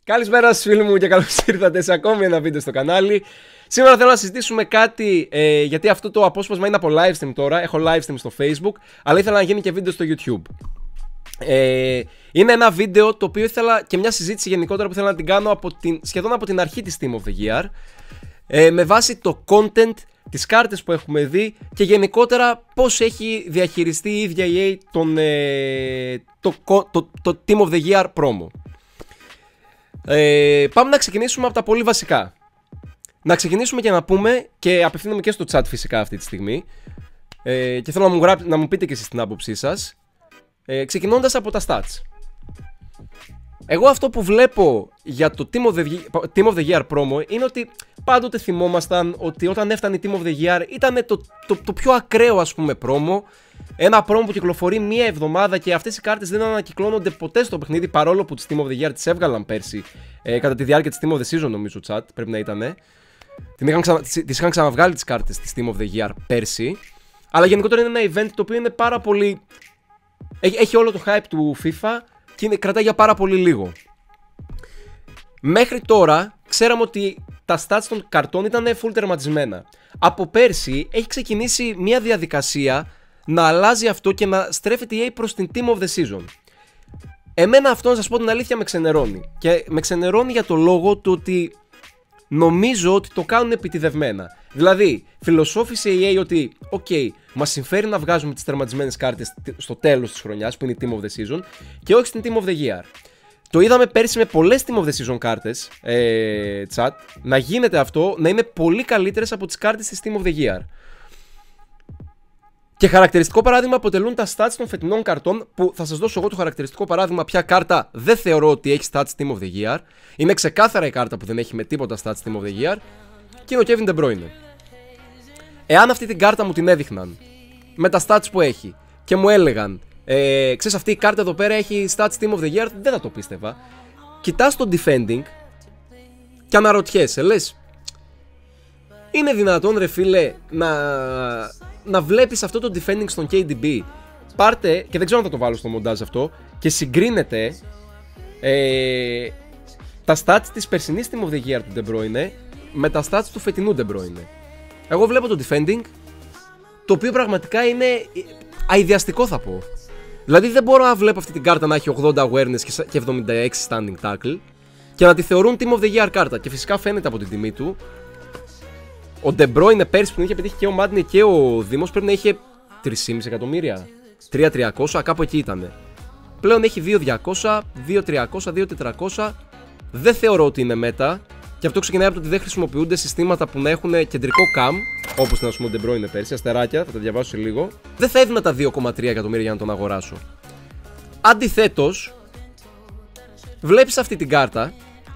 Καλησπέρα σας φίλοι μου και καλώς ήρθατε σε ακόμη ένα βίντεο στο κανάλι. Σήμερα θέλω να συζητήσουμε κάτι, γιατί αυτό το απόσπασμα είναι από live stream τώρα. Έχω live stream στο Facebook, αλλά ήθελα να γίνει και βίντεο στο YouTube. Είναι ένα βίντεο το οποίο ήθελα και μια συζήτηση γενικότερα που ήθελα να την κάνω σχεδόν από την αρχή της Team of the Year, με βάση το content, τις κάρτες που έχουμε δει και γενικότερα πώς έχει διαχειριστεί η ίδια EA το Team of the Year promo. Πάμε να ξεκινήσουμε από τα πολύ βασικά. Να ξεκινήσουμε και να πούμε, και απευθύνομαι και στο chat φυσικά αυτή τη στιγμή, και θέλω να μου πείτε και εσείς την άποψή σας, ξεκινώντας από τα stats. Εγώ αυτό που βλέπω για το Team of the Year promo είναι ότι πάντοτε θυμόμασταν ότι όταν έφτανε η Team of the Year ήταν το πιο ακραίο, ας πούμε, promo. Ένα promo που κυκλοφορεί μία εβδομάδα και αυτές οι κάρτες δεν ανακυκλώνονται ποτέ στο παιχνίδι, παρόλο που τις Team of the Year τις έβγαλαν πέρσι, κατά τη διάρκεια της Team of the Season, νομίζω, chat, πρέπει να ήτανε. Τις είχαν ξαναβγάλει τις κάρτες της Team of the Year πέρσι. Αλλά γενικότερα είναι ένα event το οποίο είναι πάρα πολύ... Έχει όλο το hype του FIFA και κρατάει για πάρα πολύ λίγο. Μέχρι τώρα ξέραμε ότι τα stats των καρτών ήταν full τερματισμένα. Από πέρσι έχει ξεκινήσει μια διαδικασία να αλλάζει αυτό και να στρέφεται η EA προς την Team of the Season. Εμένα αυτό, να σας πω την αλήθεια, με ξενερώνει. Και με ξενερώνει για το λόγο του ότι νομίζω ότι το κάνουν επιτηδευμένα. Δηλαδή, φιλοσόφησε η EA ότι ok, μας συμφέρει να βγάζουμε τις τερματισμένες κάρτες στο τέλος της χρονιάς, που είναι η Team of the Season, και όχι στην Team of the Year. Το είδαμε πέρσι με πολλές Team of the Season κάρτες, chat, να γίνεται αυτό, να είναι πολύ καλύτερες από τις κάρτες της Team of the Year. Και χαρακτηριστικό παράδειγμα αποτελούν τα stats των φετινών καρτών, που θα σας δώσω εγώ το χαρακτηριστικό παράδειγμα ποια κάρτα δεν θεωρώ ότι έχει stats Team of the Year. Είναι ξεκάθαρα η κάρτα που δεν έχει με τίποτα stats Team of the Year, και είναι ο Kevin De Bruyne. Εάν αυτή την κάρτα μου την έδειχναν με τα stats που έχει και μου έλεγαν ξέρεις, αυτή η κάρτα εδώ πέρα έχει stats Team of the Year, δεν θα το πίστευα. Κοιτάς το defending και αναρωτιέσαι, λες, είναι δυνατόν, ρε φίλε, να βλέπεις αυτό το defending στον KDB? Πάρτε, και δεν ξέρω αν θα το βάλω στο μοντάζ αυτό, και συγκρίνετε τα stats της περσινής Team of the Year του De Bruyne με τα stats του φετινού De Bruyne. Εγώ βλέπω το defending, το οποίο πραγματικά είναι αηδιαστικό, θα πω. Δηλαδή δεν μπορώ να βλέπω αυτή την κάρτα να έχει 80 awareness και 76 standing tackle και να τη θεωρούν Team of the Year κάρτα. Και φυσικά φαίνεται από την τιμή του. Ο De Bruyne πέρσι που την είχε πετύχει και ο Madden και ο Δήμος πρέπει να είχε 3,5 εκατομμύρια, 3.300, κάπου εκεί ήταν. Πλέον έχει 2.200, 2.300, 2.400. Δεν θεωρώ ότι είναι μέτα. Και αυτό ξεκινάει από το ότι δεν χρησιμοποιούνται συστήματα που να έχουν κεντρικό cam, όπως ήταν, ας πούμε, ο De Bruyne πέρσι, αστεράκια, θα τα διαβάσω σε λίγο. Δεν θα έδινα τα 2,3 εκατομμύρια για να τον αγοράσω. Αντιθέτως, βλέπεις αυτή την κάρτα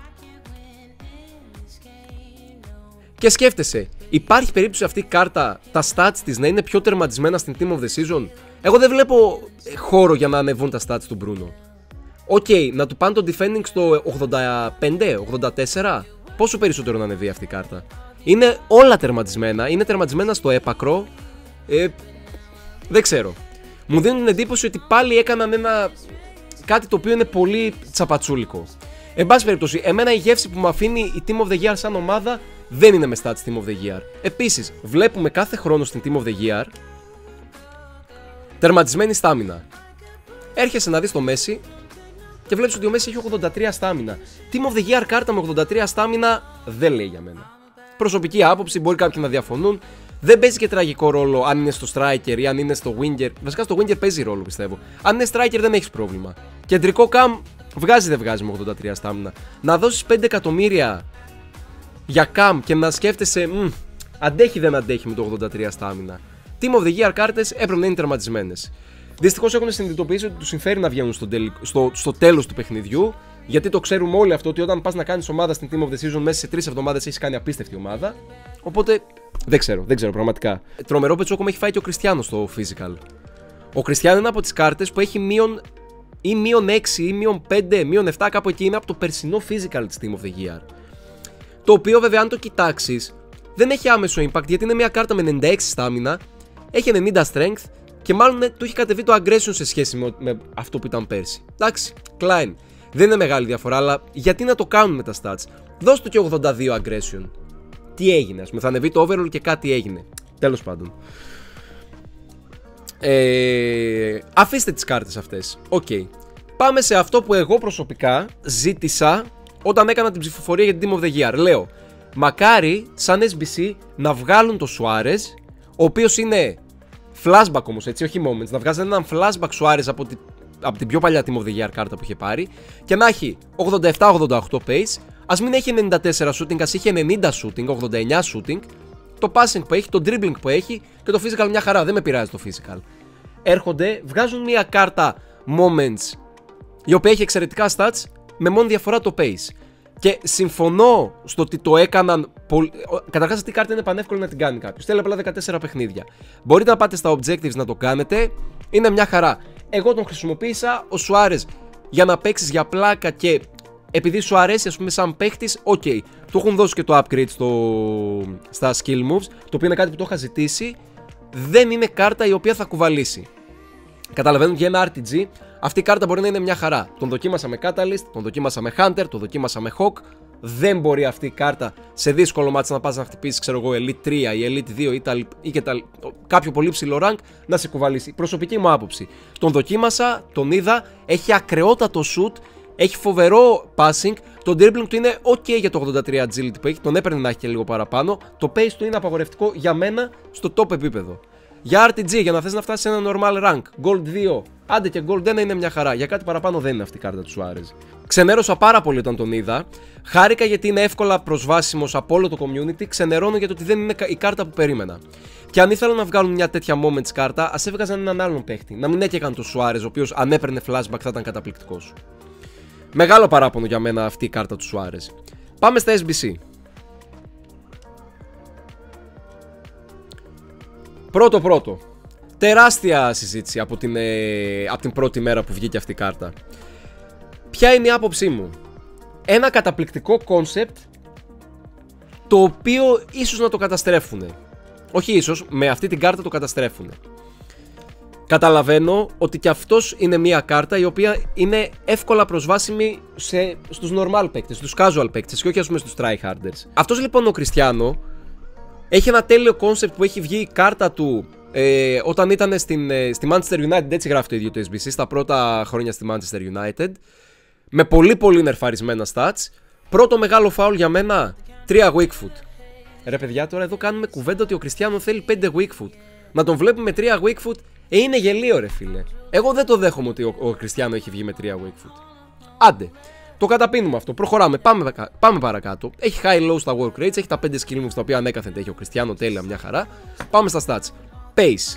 και σκέφτεσαι, υπάρχει περίπτωση αυτή η κάρτα, τα stats της να είναι πιο τερματισμένα στην Team of the Season? Εγώ δεν βλέπω χώρο για να ανεβούν τα stats του Bruno. Ok, να του πάνε το defending στο 85, 84. Πόσο περισσότερο να ανεβεί αυτή η κάρτα? Είναι όλα τερματισμένα, είναι τερματισμένα στο έπακρο. Δεν ξέρω. Μου δίνουν την εντύπωση ότι πάλι έκαναν κάτι το οποίο είναι πολύ τσαπατσούλικο. Εν πάση περιπτώσει, εμένα η γεύση που μου αφήνει η Team of the Year σαν ομάδα δεν είναι με stats Team of the Year. Επίσης, βλέπουμε κάθε χρόνο στην Team of the Year τερματισμένη στάμινα. Έρχεσαι να δεις το Messi και βλέπεις ότι ο Messi έχει 83 στάμινα. Team of the Year κάρτα με 83 στάμινα δεν λέει για μένα. Προσωπική άποψη, μπορεί κάποιοι να διαφωνούν. Δεν παίζει και τραγικό ρόλο αν είναι στο striker ή αν είναι στο winger. Βασικά στο winger παίζει ρόλο, πιστεύω. Αν είναι striker δεν έχεις πρόβλημα. Κεντρικό cam βγάζει δεν βγάζει με 83 στάμινα. Να δώσεις 5 εκατομμύρια για cam και να σκέφτεσαι αντέχει δεν αντέχει με το 83 στάμινα. Team of the Year κάρτες έπρεπε να είναι τερματισμένες. Δυστυχώς έχουν συνειδητοποιήσει ότι τους συμφέρει να βγαίνουν στο τέλος του παιχνιδιού, γιατί το ξέρουμε όλοι αυτό, ότι όταν πας να κάνεις ομάδα στην Team of the Season μέσα σε 3 εβδομάδες έχεις κάνει απίστευτη ομάδα. Οπότε δεν ξέρω πραγματικά. Τρομερό πετσόκο με έχει φάει και ο Κριστιάνο στο physical. Ο Κριστιάνο είναι από τις κάρτες που έχει μείον 6 ή μείον 5, μείον 7, κάπου εκεί είναι από το περσινό physical της Team of the Year. Το οποίο βέβαια αν το κοιτάξεις δεν έχει άμεσο impact, γιατί είναι μια κάρτα με 96 stamina, έχει 90 strength και μάλλον του έχει κατεβεί το aggression σε σχέση με αυτό που ήταν πέρσι. Εντάξει, Klein. Δεν είναι μεγάλη διαφορά, αλλά γιατί να το κάνουν με τα stats. Δώσ' του και 82 aggression. Τι έγινε, ας πούμε, θα ανεβεί το overall και κάτι έγινε. Τέλος πάντων. Αφήστε τις κάρτες αυτές. Οκ. Πάμε σε αυτό που εγώ προσωπικά ζήτησα όταν έκανα την ψηφοφορία για την Team of the Year. Λέω, μακάρι σαν SBC να βγάλουν το Suarez, ο οποίος είναι flashback όμως, έτσι, όχι moments. Να βγάζουν έναν flashback Suarez από την πιο παλιά Team of the Year κάρτα που είχε πάρει και να έχει 87-88 pace. Ας μην έχει 94 shooting, ας είχε 90 shooting, 89 shooting. Το passing που έχει, το dribbling που έχει και το physical μια χαρά. Δεν με πειράζει το physical. Έρχονται, βγάζουν μια κάρτα moments η οποία έχει εξαιρετικά stats με μόνη διαφορά το pace. Και συμφωνώ στο ότι το έκαναν. Καταρχάς, αυτή η κάρτα είναι πανεύκολη να την κάνει κάποιος. Θέλει απλά 14 παιχνίδια. Μπορείτε να πάτε στα objectives να το κάνετε. Είναι μια χαρά. Εγώ τον χρησιμοποίησα ο Suarez για να παίξεις για πλάκα και επειδή σου αρέσει, ας πούμε, σαν παίχτης, οκ. Του έχουν δώσει και το upgrade στα skill moves, το οποίο είναι κάτι που το είχα ζητήσει. Δεν είναι κάρτα η οποία θα κουβαλήσει. Καταλαβαίνουν για ένα RPG, αυτή η κάρτα μπορεί να είναι μια χαρά. Τον δοκίμασα με Catalyst, τον δοκίμασα με Hunter, τον δοκίμασα με Hawk. Δεν μπορεί αυτή η κάρτα σε δύσκολο μάτς να πας να χτυπήσεις, ξέρω εγώ, Elite 3 ή Elite 2 ή και κάποιο πολύ ψηλό rank να σε κουβαλήσει. Προσωπική μου άποψη. Τον δοκίμασα, τον είδα, έχει ακρεότατο shoot, έχει φοβερό passing. Το dribbling του είναι ok για το 83 agility που έχει, τον έπαιρνε να έχει και λίγο παραπάνω. Το pace του είναι απαγορευτικό για μένα στο top επίπεδο. Για RTG, για να θες να φτάσεις σε ένα normal rank, Gold 2, άντε και Gold 1 είναι μια χαρά. Για κάτι παραπάνω δεν είναι αυτή η κάρτα του Suarez. Ξενέρωσα πάρα πολύ όταν τον είδα. Χάρηκα γιατί είναι εύκολα προσβάσιμος από όλο το community. Ξενερώνω γιατί ότι δεν είναι η κάρτα που περίμενα. Και αν ήθελαν να βγάλουν μια τέτοια moments κάρτα, ας έβγαζαν έναν άλλον παίχτη. Να μην έκαιγαν το Suarez, ο οποίος αν έπαιρνε flashback θα ήταν καταπληκτικός. Μεγάλο παράπονο για μένα αυτή η κάρτα του Suarez. Πάμε στα SBC. Πρώτο. Τεράστια συζήτηση από την πρώτη μέρα που βγήκε αυτή η κάρτα. Ποια είναι η άποψή μου? Ένα καταπληκτικό concept, το οποίο ίσως να το καταστρέφουνε. Όχι ίσως, με αυτή την κάρτα το καταστρέφουνε. Καταλαβαίνω ότι και αυτός είναι μια κάρτα η οποία είναι εύκολα προσβάσιμη στους normal παίκτες, στους casual παίκτες και όχι ας πούμε στους tryharders. Αυτός λοιπόν ο Κριστιάνο έχει ένα τέλειο concept που έχει βγει η κάρτα του όταν ήταν στη Manchester United, έτσι γράφει το ίδιο το SBC, στα πρώτα χρόνια στη Manchester United, με πολύ νερφαρισμένα stats. Πρώτο μεγάλο φάουλ για μένα, 3 weak foot. Ρε παιδιά, τώρα εδώ κάνουμε κουβέντα ότι ο Κριστιάνο θέλει 5 weak foot. Να τον βλέπουμε 3 weak foot, είναι γελίο ρε φίλε. Εγώ δεν το δέχομαι ότι ο Κριστιάνο έχει βγει με 3 weak foot. Άντε, το καταπίνουμε αυτό, προχωράμε, πάμε παρακάτω. Έχει high low στα work rates, έχει τα 5 skill moves τα οποία ανέκαθεν έχει ο Κριστιάνο, τέλεια, μια χαρά. Πάμε στα stats. Pace.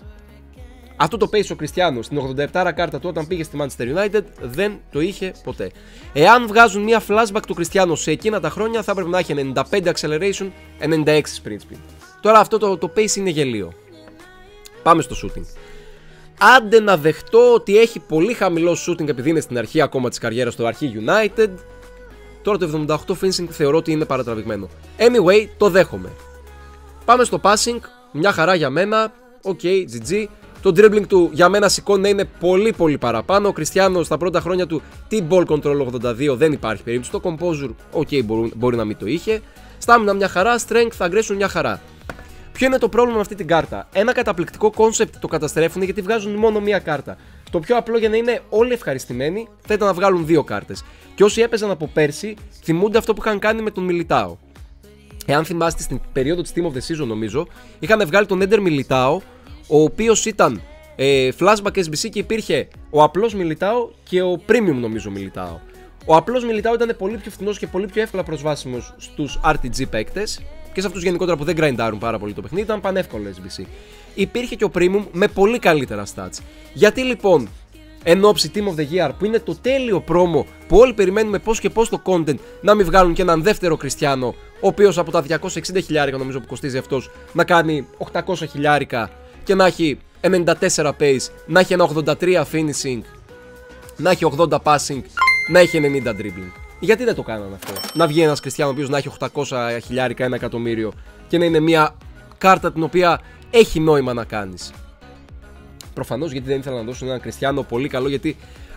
Αυτό το pace ο Κριστιάνο στην 87 κάρτα του όταν πήγε στη Manchester United δεν το είχε ποτέ. Εάν βγάζουν μια flashback του Κριστιάνο σε εκείνα τα χρόνια θα έπρεπε να έχει 95 acceleration, 96 sprint speed. Τώρα αυτό το pace είναι γελίο. Πάμε στο shooting. Άντε να δεχτώ ότι έχει πολύ χαμηλό shooting επειδή είναι στην αρχή ακόμα της καριέρας του, αρχή United. Τώρα το 78 finishing θεωρώ ότι είναι παρατραβηγμένο. Anyway, το δέχομαι. Πάμε στο passing, μια χαρά για μένα. Ok, GG. Το dribbling του για μένα σηκώνει να είναι πολύ παραπάνω. Ο Κριστιάνο στα πρώτα χρόνια του T-ball control 82 δεν υπάρχει περίπτωση. Το composure, ok, μπορεί να μην το είχε. Stamina μια χαρά, strength, aggression μια χαρά. Ποιο είναι το πρόβλημα με αυτή την κάρτα? Ένα καταπληκτικό concept το καταστρέφουν γιατί βγάζουν μόνο μία κάρτα. Το πιο απλό για να είναι όλοι ευχαριστημένοι θα ήταν να βγάλουν 2 κάρτες. Και όσοι έπαιζαν από πέρσι θυμούνται αυτό που είχαν κάνει με τον Militao. Εάν θυμάστε στην περίοδο της Team of the Season νομίζω είχαν βγάλει τον Ender Militao, ο οποίος ήταν flashback SBC και υπήρχε ο απλός Militao και ο premium νομίζω Militao. Ο απλός Militao ήταν πολύ πιο φθηνός και πολύ πιο εύκολα προσβάσιμος στους RPG παίκτες και σε αυτούς γενικότερα που δεν grindάρουν πάρα πολύ το παιχνίδι, ήταν πανεύκολο SBC. Υπήρχε και ο premium με πολύ καλύτερα stats. Γιατί λοιπόν εν ώψη Team of the Year που είναι το τέλειο promo που όλοι περιμένουμε πώς και πώς το content να μην βγάλουν και έναν δεύτερο Κριστιάνο, ο οποίος από τα 260 χιλιάρικα νομίζω που κοστίζει αυτός να κάνει 800 χιλιάρικα και να έχει 94 pace, να έχει ένα 83 finishing, να έχει 80 passing, να έχει 90 dribbling. Γιατί δεν το κάνανε αυτό? Να βγει ένας Κριστιάνο ο οποίος να έχει 800 χιλιάρικα, 1 εκατομμύριο και να είναι μια κάρτα την οποία έχει νόημα να κάνεις. Προφανώς γιατί δεν ήθελα να δώσουν έναν Κριστιάνο πολύ καλό, γιατί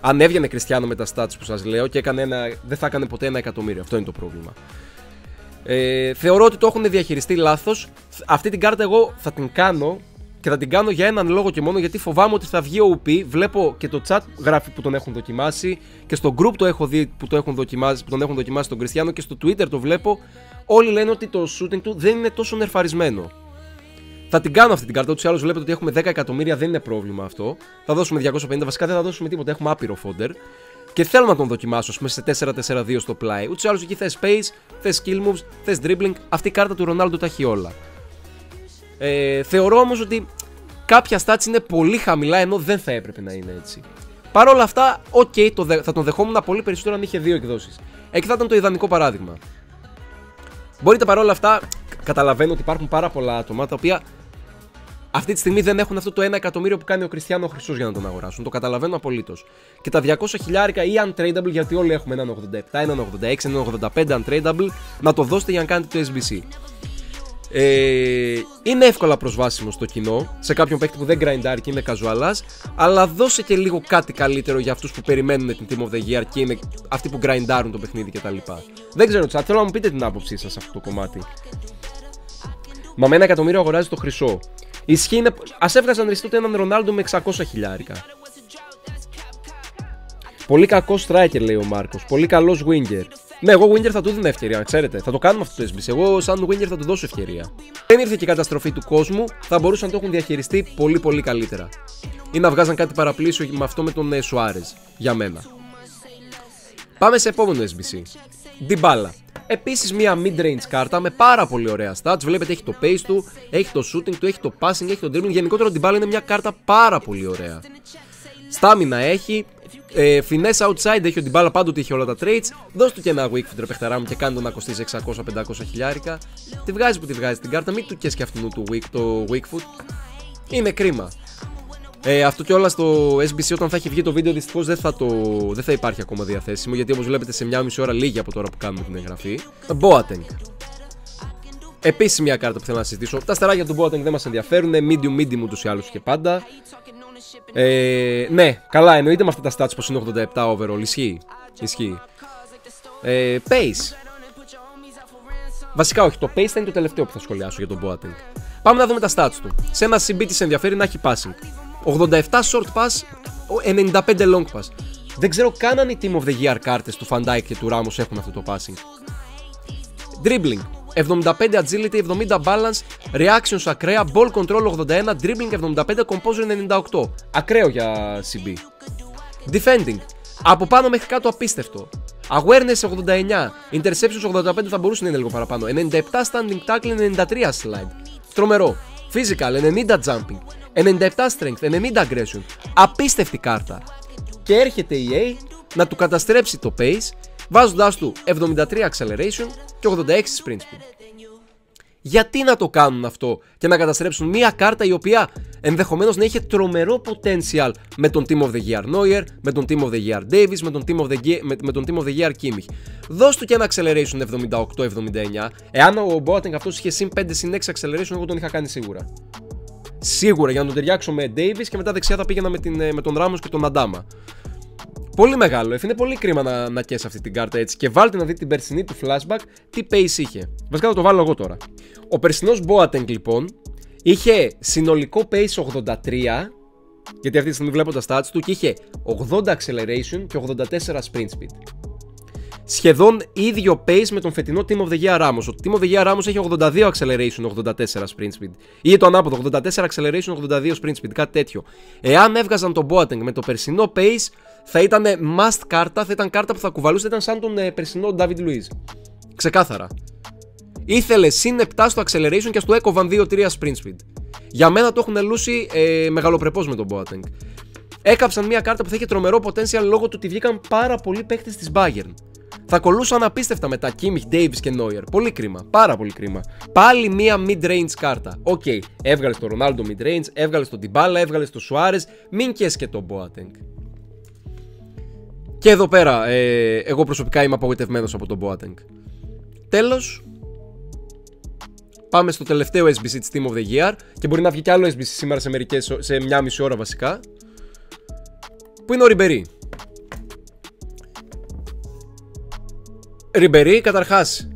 Αν έβγαινε Κριστιάνο με τα stats που σας λέω και δεν θα έκανε ποτέ 1 εκατομμύριο. Αυτό είναι το πρόβλημα. Θεωρώ ότι το έχουν διαχειριστεί λάθος. Αυτή την κάρτα εγώ θα την κάνω και θα την κάνω για έναν λόγο και μόνο, γιατί φοβάμαι ότι θα βγει OP. Βλέπω και το chat γράφει που τον έχουν δοκιμάσει και στο group το έχω δει που τον έχουν δοκιμάσει τον Κριστιάνο και στο Twitter το βλέπω. Όλοι λένε ότι το shooting του δεν είναι τόσο νερφαρισμένο. Θα την κάνω αυτή την κάρτα. Ούτως ή άλλως βλέπετε ότι έχουμε 10 εκατομμύρια, δεν είναι πρόβλημα αυτό. Θα δώσουμε 250, βασικά δεν θα δώσουμε τίποτα. Έχουμε άπειρο fodder. Και θέλω να τον δοκιμάσω, ας πούμε, σε 4-4-2 στο play. Ούτως ή άλλως εκεί θες pace, θες skill moves, θες dribbling. Αυτή η κάρτα του Ρονάλντο τα έχει όλα. Θεωρώ όμως ότι κάποια stats είναι πολύ χαμηλά, ενώ δεν θα έπρεπε να είναι έτσι. Παρ' όλα αυτά, θα τον δεχόμουν πολύ περισσότερο αν είχε 2 εκδόσεις. Εκεί θα ήταν το ιδανικό παράδειγμα. Μπορείτε παρόλα αυτά, καταλαβαίνω ότι υπάρχουν πάρα πολλά άτομα τα οποία αυτή τη στιγμή δεν έχουν αυτό το 1 εκατομμύριο που κάνει ο Κριστιάνο Χρυσός για να τον αγοράσουν. Το καταλαβαίνω απολύτως. Και τα 200 χιλιάρικα ή untradable, γιατί όλοι έχουμε έναν 87, έναν 86, έναν 85 untradable, να το δώσετε για να κάνετε το SBC. Είναι εύκολα προσβάσιμο στο κοινό, σε κάποιον παίκτη που δεν grindάρει και είναι casualaz, αλλά δώσε και λίγο κάτι καλύτερο για αυτούς που περιμένουν την Team of the Year και είναι αυτοί που grindάρουν το παιχνίδι κτλ. Δεν ξέρω, chat, θέλω να μου πείτε την άποψή σας σε αυτό το κομμάτι. Μα με 1 εκατομμύριο αγοράζει το χρυσό. Ισχύει, ας έβγαζαν ριστούτε έναν Ρονάλντο με 600 χιλιάρικα. Πολύ κακό striker, λέει ο Μάρκος. Πολύ καλός winger. Ναι, εγώ winger θα του δίνω ευκαιρία, ξέρετε. Θα το κάνουμε αυτό το SBC. Εγώ, σαν winger, θα του δώσω ευκαιρία. Δεν ήρθε και η καταστροφή του κόσμου, θα μπορούσαν να το έχουν διαχειριστεί πολύ πολύ καλύτερα. Ή να βγάζαν κάτι παραπλήσιο με αυτό με τον Σουάρεζ. Για μένα. Πάμε σε επόμενο SBC. Dybala. Επίσης μια mid-range κάρτα με πάρα πολύ ωραία stats. Βλέπετε έχει το pace του, έχει το shooting του, έχει το passing, έχει το dribbling. Γενικότερα ο Dybala είναι μια κάρτα πάρα πολύ ωραία. Στάμινα έχει, finesse outside έχει ο Dybala, πάντοτε έχει όλα τα traits. Δώσ' του και ένα weak foot ρε παιχταρά μου και κάνει το να κοστίζει 600-500 χιλιάρικα. Τη βγάζει που τη βγάζει την κάρτα, μην του κες και αυτού το weak foot. Είναι κρίμα. Αυτό και όλα στο SBC όταν θα έχει βγει το βίντεο δυστυχώς δεν θα υπάρχει ακόμα διαθέσιμο, γιατί όπως βλέπετε σε 1,5 ώρα λίγη από τώρα που κάνουμε την εγγραφή. Boateng. Επίσης μια κάρτα που θέλω να συζητήσω. Τα στεράκια του Boateng δεν μας ενδιαφέρουν, medium ούτως ή άλλως και πάντα. Ναι, καλά, εννοείται με αυτά τα stats πως είναι 87 overall, ισχύει. Pace. Βασικά όχι, το pace θα είναι το τελευταίο που θα σχολιάσω για τον Boateng. Πάμε να δούμε τα stats του. Σε ένα CB της ενδιαφέρει να έχει passing. 87 short pass, 95 long pass. Δεν ξέρω καν αν οι Team of the Year κάρτες του Van Dijk και του Ramos έχουν αυτό το passing. Dribbling. 75 agility, 70 balance, reactions ακραία, ball control 81, dribbling 75, composure 98. Ακραίο για CB. Defending. Από πάνω μέχρι κάτω απίστευτο. Awareness 89, interceptions 85, θα μπορούσε να είναι λίγο παραπάνω. 97 standing tackle, 93 slide. Τρομερό. Physical, 90 jumping, 97 strength, 90 aggression. Απίστευτη κάρτα. Και έρχεται η EA να του καταστρέψει το pace, βάζοντάς του 73 acceleration και 86 sprint speed. Γιατί να το κάνουν αυτό και να καταστρέψουν μια κάρτα η οποία ενδεχομένως να είχε τρομερό potential με τον Team of the Year Neuer, με τον Team of the Year Davis, με τον Team of the Year Kimmich. Δώσ' του και ένα acceleration 78-79. Εάν ο Boateng αυτός είχε συν 5 συν 6 acceleration, εγώ τον είχα κάνει σίγουρα. Σίγουρα, για να τον ταιριάξω με Davis και μετά δεξιά θα πήγαινα με τον Ramos και τον Adama. Πολύ μεγάλο, είναι πολύ κρίμα να καίσει αυτή την κάρτα έτσι. Και βάλτε να δείτε την περσινή του flashback τι pace είχε. Βασικά θα το βάλω εγώ τώρα. Ο περσινός Boateng λοιπόν είχε συνολικό pace 83, γιατί αυτή τη στιγμή βλέπω τα stats του, και είχε 80 acceleration και 84 sprint speed. Σχεδόν ίδιο pace με τον φετινό Team of the Year Ramos. Ο Team of the Year Ramos έχει 82 acceleration, 84 sprint speed. Ή το ανάποδο, 84 acceleration, 82 sprint speed, κάτι τέτοιο. Εάν έβγαζαν τον Boateng με το περσινό pace, θα ήταν must κάρτα, θα ήταν κάρτα που θα κουβαλούσε, ήταν σαν τον περσινό David Luiz. Ξεκάθαρα. Ήθελε συν 7 στο acceleration και στο έκοβαν 2-3 sprint speed. Για μένα το έχουν λούσει μεγαλοπρεπώς με τον Boateng. Έκαψαν μια κάρτα που θα είχε τρομερό potential λόγω του ότι βγήκαν πάρα πολλοί παίκτες της Bayern. Θα κολούσαν απίστευτα μετά Kimmich, Davis και Neuer. Πολύ κρίμα, πάρα πολύ κρίμα. Πάλι μια mid-range κάρτα. Οκ, έβγαλες το Ronaldo mid-range, έβγαλες το Dybala, έβγαλες το Suarez, μην κες και το Boateng. Και εδώ πέρα, εγώ προσωπικά είμαι απογοητευμένος από τον Boateng. Τέλος, πάμε στο τελευταίο SBC της Team of the Year. Και μπορεί να βγει κι άλλο SBC σήμερα σε 1,5 ώρα βασικά. Που είναι ο Ribéry. Ριμπερί, καταρχάς,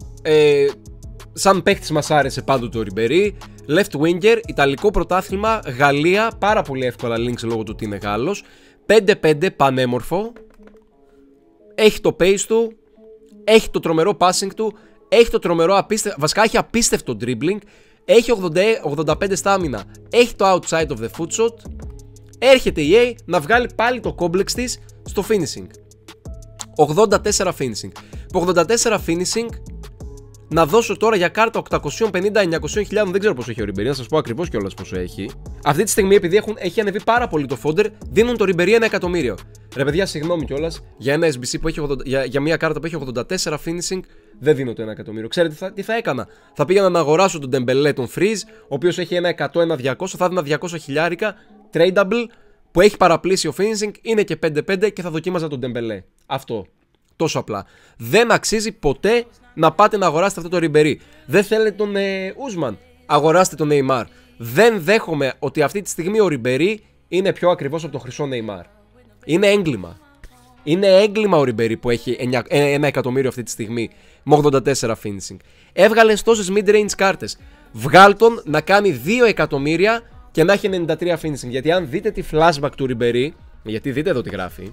σαν παίχτης μας άρεσε πάντοτε ο Ριμπερί. Left winger, Ιταλικό πρωτάθλημα, Γαλλία, πάρα πολύ εύκολα links λόγω του ότι είναι Γάλλος. 5-5, πανέμορφο. Έχει το pace του, έχει το τρομερό passing του, έχει το τρομερό βασικά έχει απίστευτο dribbling, έχει 85 στάμινα, έχει το outside of the foot shot. Έρχεται η EA να βγάλει πάλι το complex της στο finishing. 84 finishing. Από 84 finishing να δώσω τώρα για κάρτα 850-900 δεν ξέρω πόσο έχει ο Ριμπερί, να σας πω ακριβώς κιόλας πόσο έχει. Αυτή τη στιγμή, επειδή έχει ανεβεί πάρα πολύ το fodder, δίνουν το Ριμπερί 1 εκατομμύριο. Ρε παιδιά, συγγνώμη κιόλας, για ένα SBC που έχει για μια κάρτα που έχει 84 finishing, δεν δίνω το 1 εκατομμύριο. Ξέρετε τι θα έκανα? Θα πήγαινα να αγοράσω τον Dembélé, τον Freeze, ο οποίος έχει ένα 100-1-200, θα έδινα 200 χιλιάρικα, tradable, που έχει παραπλήσιο finishing, είναι και 5-5 και θα δοκίμαζα τον Dembélé. Αυτό. Τόσο απλά. Δεν αξίζει ποτέ να πάτε να αγοράσετε αυτό το Ριμπερί. Δεν θέλετε τον Ούσμαν, αγοράστε τον Neymar. Δεν δέχομαι ότι αυτή τη στιγμή ο Ριμπερί είναι πιο ακριβώς από τον χρυσό Neymar. Είναι έγκλημα. Είναι έγκλημα ο Ριμπερί που έχει 1 εκατομμύριο αυτή τη στιγμή με 84 finishing. Έβγαλε τόσες mid-range κάρτες. Βγάλ τον να κάνει 2 εκατομμύρια και να έχει 93 finishing. Γιατί αν δείτε τη flashback του Ριμπερί, γιατί δείτε εδώ τι γράφει,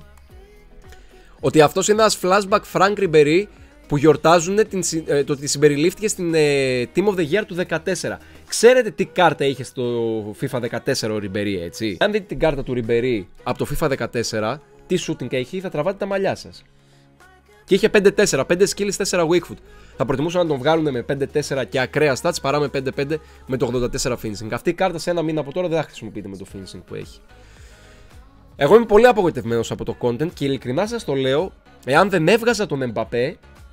ότι αυτός είναι ένας flashback Frank Ribery που γιορτάζουν το ότι συμπεριλήφθηκε στην Team of the Year του 14. Ξέρετε τι κάρτα είχε στο FIFA 14 ο Ribery, έτσι? Αν δείτε την κάρτα του Ribery από το FIFA 14, τι shooting έχει, θα τραβάτε τα μαλλιά σας. Και είχε 5-4, 5 skills, 4 weak foot. Θα προτιμούσα να τον βγάλουν με 5-4 και ακραία stats παρά με 5-5 με το 84 finishing. Αυτή η κάρτα σε ένα μήνα από τώρα δεν θα χρησιμοποιείται με το finishing που έχει. Εγώ είμαι πολύ απογοητευμένος από το content και ειλικρινά σας το λέω, εάν δεν έβγαζα τον Mbappé,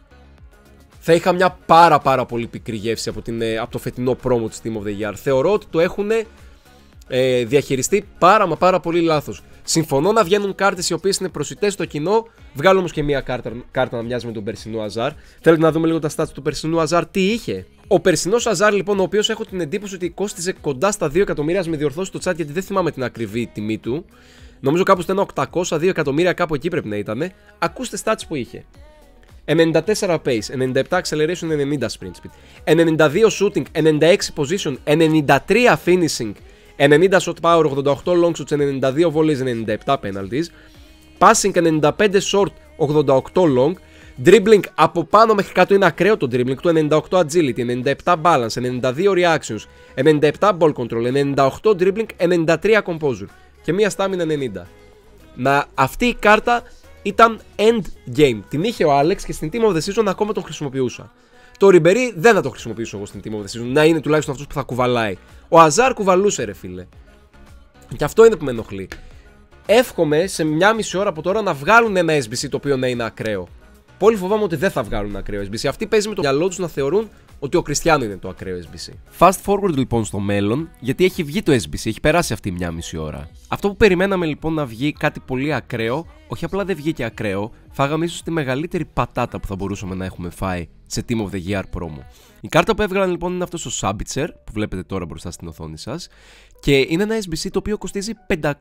θα είχα μια πάρα πολύ πικρή γεύση από το φετινό promo της Team of the Year. Θεωρώ ότι το έχουν διαχειριστεί πάρα πολύ λάθος. Συμφωνώ να βγαίνουν κάρτες οι οποίες είναι προσιτές στο κοινό, βγάλω όμως και μια κάρτα να μοιάζει με τον περσινό Αζάρ. Θέλετε να δούμε λίγο τα stats του περσινού Αζάρ, τι είχε? Ο περσινός Αζάρ, λοιπόν, ο οποίος έχω την εντύπωση ότι κόστιζε κοντά στα 2 εκατομμύρια, με διορθώσει το chat γιατί δεν θυμάμαι την ακριβή τιμή του. Νομίζω κάπου στο 800-2 εκατομμύρια, κάπου εκεί πρέπει να ήταν. Ακούστε stats που είχε. 94 pace, 97 acceleration, 90 sprint speed, 92 shooting, 96 position, 93 finishing, 90 shot power, 88 long shots, 92 volleys, 97 penalties, passing 95 short, 88 long, dribbling από πάνω μέχρι κάτω είναι ακραίο το dribbling του, 98 agility, 97 balance, 92 reactions, 97 ball control, 98 dribbling, 93 composure και μία stamina 90. Αυτή η κάρτα ήταν end game. Την είχε ο Alex και στην Team of the Season ακόμα τον χρησιμοποιούσα. Το Ribery δεν θα το χρησιμοποιήσω εγώ στην Team of the Season. Να είναι τουλάχιστον αυτός που θα κουβαλάει. Ο Αζάρ κουβαλούσε, ρε φίλε. Και αυτό είναι που με ενοχλεί. Εύχομαι σε μια μισή ώρα από τώρα να βγάλουν ένα SBC το οποίο να είναι ακραίο. Πολύ φοβάμαι ότι δεν θα βγάλουν ακραίο SBC. Αυτοί παίζει με το μυαλό τους να θεωρούν ότι ο Κριστιάνο είναι το ακραίο SBC. Fast forward λοιπόν στο μέλλον, γιατί έχει βγει το SBC, έχει περάσει αυτή μια μισή ώρα. Αυτό που περιμέναμε λοιπόν να βγει κάτι πολύ ακραίο, όχι απλά δεν βγήκε ακραίο, φάγαμε ίσως τη μεγαλύτερη πατάτα που θα μπορούσαμε να έχουμε φάει σε Team of the Year promo. Η κάρτα που έβγαλαν λοιπόν είναι αυτός ο Sabitzer που βλέπετε τώρα μπροστά στην οθόνη σας και είναι ένα SBC το οποίο κοστίζει 550.000.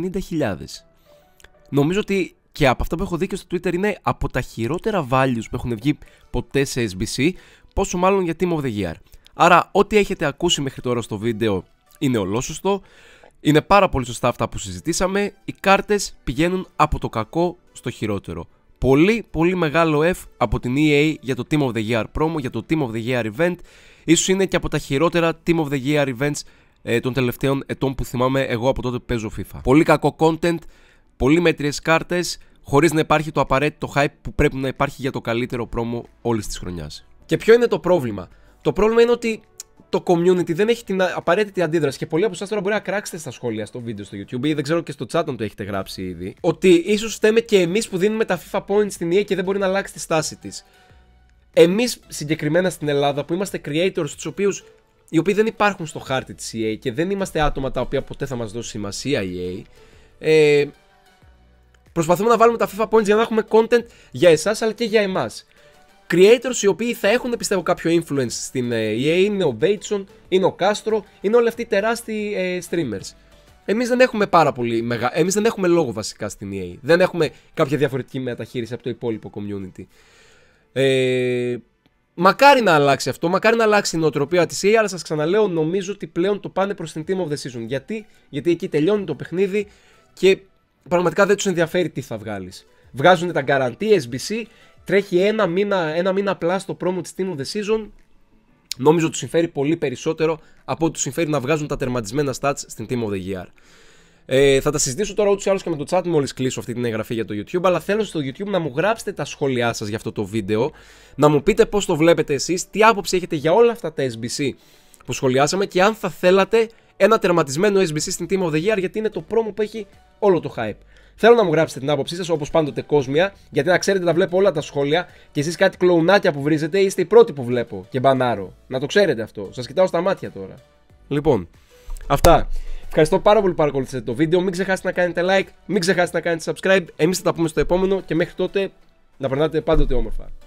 Νομίζω ότι και από αυτό που έχω δει και στο Twitter είναι από τα χειρότερα values που έχουν βγει ποτέ σε SBC, πόσο μάλλον για Team of the Year. Άρα ό,τι έχετε ακούσει μέχρι τώρα στο βίντεο είναι ολόσωστο. Είναι πάρα πολύ σωστά αυτά που συζητήσαμε. Οι κάρτες πηγαίνουν από το κακό στο χειρότερο. Πολύ μεγάλο F από την EA για το Team of the Year promo, για το Team of the Year event. Ίσως είναι και από τα χειρότερα Team of the Year events των τελευταίων ετών που θυμάμαι εγώ από τότε που παίζω FIFA. Πολύ κακό content, πολύ μέτριες κάρτες, χωρίς να υπάρχει το απαραίτητο hype που πρέπει να υπάρχει για το καλύτερο promo όλης της χρονιάς. Και ποιο είναι το πρόβλημα? Το πρόβλημα είναι ότι το community δεν έχει την απαραίτητη αντίδραση. Και πολλοί από εσάς τώρα μπορεί να κράξετε στα σχόλια στο βίντεο στο YouTube ή δεν ξέρω και στο chat αν το έχετε γράψει ήδη. Ότι ίσως φταίμε και εμείς που δίνουμε τα FIFA points στην EA και δεν μπορεί να αλλάξει τη στάση της. Εμείς συγκεκριμένα στην Ελλάδα που είμαστε creators, οι οποίοι δεν υπάρχουν στο χάρτη της EA και δεν είμαστε άτομα τα οποία ποτέ θα μας δώσει σημασία η EA. Προσπαθούμε να βάλουμε τα FIFA points για να έχουμε content για εσάς αλλά και για εμάς. Creators οι οποίοι θα έχουν πιστεύω κάποιο influence στην EA, είναι ο Bateson, είναι ο Castro, είναι όλοι αυτοί οι τεράστιοι streamers. Εμείς δεν έχουμε εμείς δεν έχουμε λόγο βασικά στην EA, δεν έχουμε κάποια διαφορετική μεταχείριση από το υπόλοιπο community. Μακάρι να αλλάξει αυτό, μακάρι να αλλάξει η νοοτροπία της EA, αλλά σας ξαναλέω, νομίζω ότι πλέον το πάνε προς την Team of the Season. Γιατί εκεί τελειώνει το παιχνίδι και πραγματικά δεν τους ενδιαφέρει τι θα βγάλεις. Βγάζουν τα guarantee SBC, τρέχει ένα μήνα απλά στο promo της Team of the Season. Νομίζω τους συμφέρει πολύ περισσότερο από ότι τους συμφέρει να βγάζουν τα τερματισμένα stats στην Team of the Year. Θα τα συζητήσω τώρα ούτως ή άλλως και με το chat μόλις κλείσω αυτή την εγγραφή για το YouTube, αλλά θέλω στο YouTube να μου γράψετε τα σχόλιά σας για αυτό το βίντεο, να μου πείτε πώς το βλέπετε εσείς, τι άποψη έχετε για όλα αυτά τα SBC που σχολιάσαμε και αν θα θέλατε ένα τερματισμένο SBC στην Team of the Year, γιατί είναι το promo που έχει όλο το hype. Θέλω να μου γράψετε την άποψή σας, όπως πάντοτε κόσμια, γιατί να ξέρετε, τα βλέπω όλα τα σχόλια και εσείς κάτι κλοουνάκια που βρίζετε είστε οι πρώτοι που βλέπω και μπανάρω. Να το ξέρετε αυτό. Σας κοιτάω στα μάτια τώρα. Λοιπόν, αυτά. Ευχαριστώ πάρα πολύ που παρακολουθήσατε το βίντεο. Μην ξεχάσετε να κάνετε like, μην ξεχάσετε να κάνετε subscribe. Εμείς θα τα πούμε στο επόμενο και μέχρι τότε να περνάτε πάντοτε όμορφα.